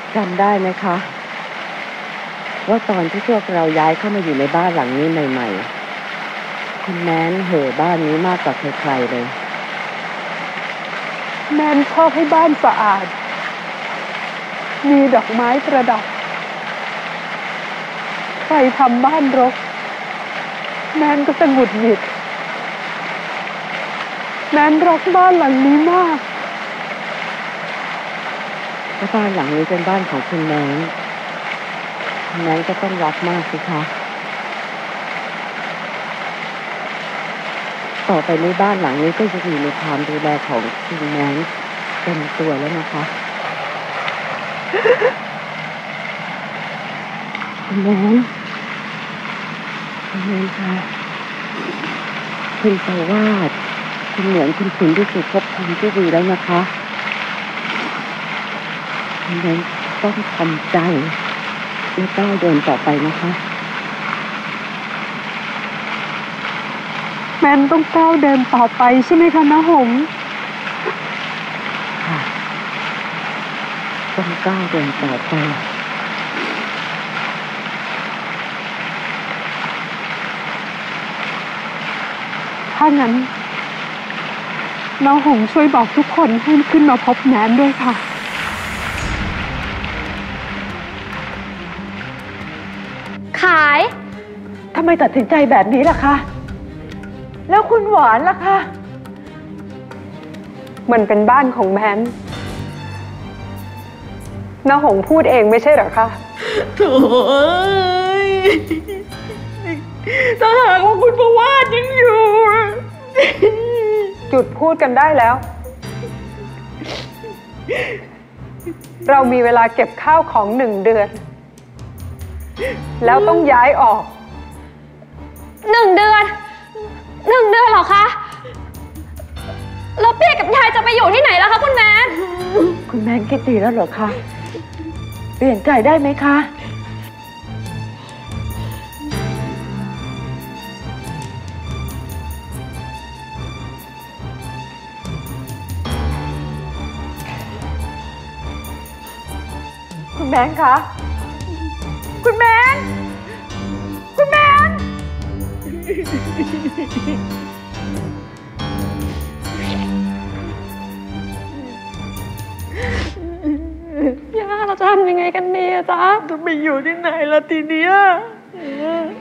จำได้ไหมคะว่าตอนที่พวกเราย้ายเข้ามาอยู่ในบ้านหลังนี้ใหม่ๆคุณแมนเห่อบ้านนี้มากกว่าใครๆเลยแมนชอบให้บ้านสะอาดมีดอกไม้ประดับใครทำบ้านรกแมนก็จะหงุดหงิดแมนรักบ้านหลังนี้มากถ้าบ้านหลังนี้เป็นบ้านของคุณแมนคุณแมนก็ต้องรักมากสิคะต่อไปในบ้านหลังนี้ก็จะอยู่ในความดูแลของคุณแมนเต็มตัวแล้วนะคะคุณแมนค่ะคุณสวาสคุณเหมือนคุณขุนที่สุดพบภูมิที่ดีแล้วนะคะคุณแมนต้องทำใจและก้าวเดินต่อไปนะคะแมนต้องก้าวเดินต่อไปใช่ไหมคะน้าหงค่ะต้องก้าวเดินต่อไปถ้างั้นน้าหงช่วยบอกทุกคนให้ขึ้นมาพบแมนด้วยค่ะขายทำไมตัดสินใจแบบนี้ล่ะคะแล้วคุณหวานล่ะคะมันเป็นบ้านของแมนน้าหงพูดเองไม่ใช่เหรอคะโถ่ถ้าหากว่าคุณประวาสยังอยู่หยุดพูดกันได้แล้วเรามีเวลาเก็บข้าวของ1 เดือนแล้วต้องย้ายออก 1 เดือนเหรอคะแล้วเปียกับยายจะไปอยู่ที่ไหนล่ะคะคุณแมนคุณแมนคิดดีแล้วเหรอคะเปลี่ยนใจได้ไหมคะคุณแมนคะคุณแมนย่าเราจะทำยังไงกันดีอะจ๊ะจะไปอยู่ที่ไหนล่ะทีเนี้ย